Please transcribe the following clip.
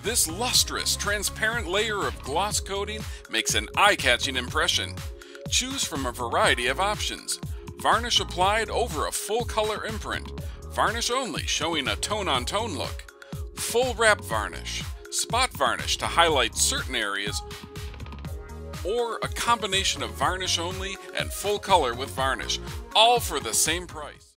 This lustrous, transparent layer of gloss coating makes an eye-catching impression. Choose from a variety of options. Varnish applied over a full color imprint. Varnish only, showing a tone-on-tone look. Full wrap varnish. Spot varnish to highlight certain areas, or a combination of varnish only and full color with varnish, all for the same price.